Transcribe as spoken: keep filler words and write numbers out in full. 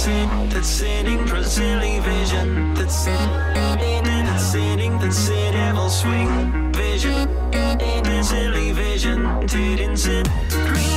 sin, that's sinning, Brazilian vision. That's sin, that's sinning, that's sin, devil swing vision. Brazilian vision, didn't sin. Green